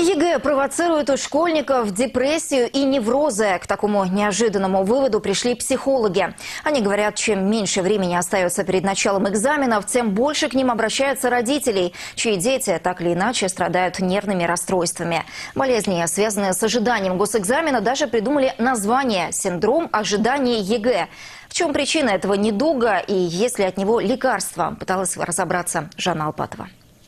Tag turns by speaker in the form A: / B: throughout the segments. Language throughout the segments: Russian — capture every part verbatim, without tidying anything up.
A: ЕГЭ провоцирует у школьников депрессию и неврозы. К такому неожиданному выводу пришли психологи. Они говорят, чем меньше времени остается перед началом экзаменов, тем больше к ним обращаются родителей, чьи дети так или иначе страдают нервными расстройствами. Болезни, связанные с ожиданием госэкзамена, даже придумали название «Синдром ожидания ЕГЭ». В чем причина этого недуга и есть ли от него лекарства, пыталась разобраться Жанна Алпатова.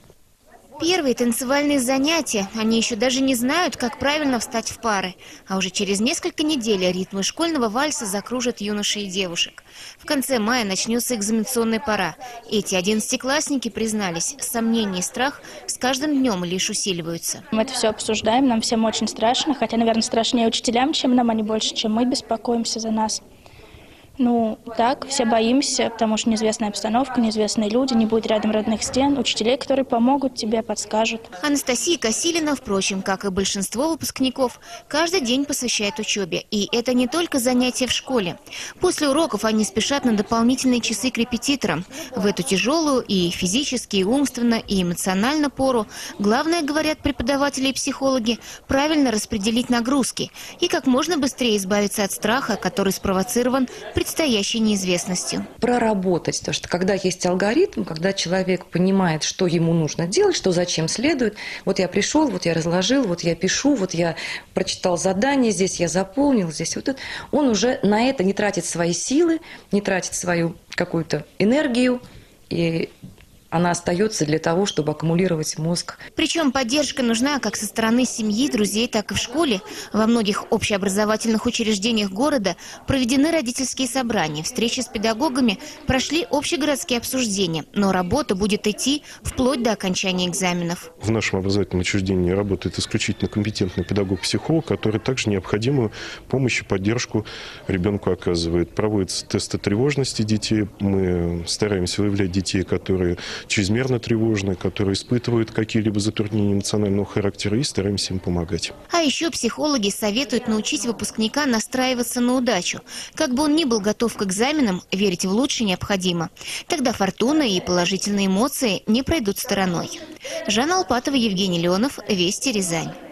B: Первые танцевальные занятия. Они еще даже не знают, как правильно встать в пары. А уже через несколько недель ритмы школьного вальса закружат юношей и девушек. В конце мая начнется экзаменационная пора. Эти одиннадцатиклассники признались, сомнения и страх с каждым днем лишь усиливаются.
C: Мы это все обсуждаем, нам всем очень страшно. Хотя, наверное, страшнее учителям, чем нам, они больше, чем мы беспокоимся за нас. Ну, так, все боимся, потому что неизвестная обстановка, неизвестные люди, не будет рядом родных стен, учителей, которые помогут тебе, подскажут.
B: Анастасия Косилина, впрочем, как и большинство выпускников, каждый день посвящает учебе. И это не только занятия в школе. После уроков они спешат на дополнительные часы к репетиторам. В эту тяжелую и физически, и умственно, и эмоционально пору главное, говорят преподаватели и психологи, правильно распределить нагрузки и как можно быстрее избавиться от страха, который спровоцирован предстоящей неизвестностью.
D: Проработать, потому что когда есть алгоритм, когда человек понимает, что ему нужно делать, что зачем следует, вот я пришел, вот я разложил, вот я пишу, вот я прочитал задание, здесь я заполнил, здесь вот это, он уже на это не тратит свои силы, не тратит свою какую-то энергию, и она остается для того, чтобы аккумулировать мозг.
B: Причем поддержка нужна как со стороны семьи, друзей, так и в школе. Во многих общеобразовательных учреждениях города проведены родительские собрания, встречи с педагогами, прошли общегородские обсуждения. Но работа будет идти вплоть до окончания экзаменов.
E: В нашем образовательном учреждении работает исключительно компетентный педагог-психолог, который также необходимую помощь и поддержку ребенку оказывает. Проводятся тесты тревожности детей. Мы стараемся выявлять детей, которые чрезмерно тревожные, которые испытывают какие-либо затруднения эмоционального характера, и стараемся им помогать.
B: А еще психологи советуют научить выпускника настраиваться на удачу. Как бы он ни был готов к экзаменам, верить в лучшее необходимо. Тогда фортуна и положительные эмоции не пройдут стороной. Жанна Алпатова, Евгений Леонов, Вести, Рязань.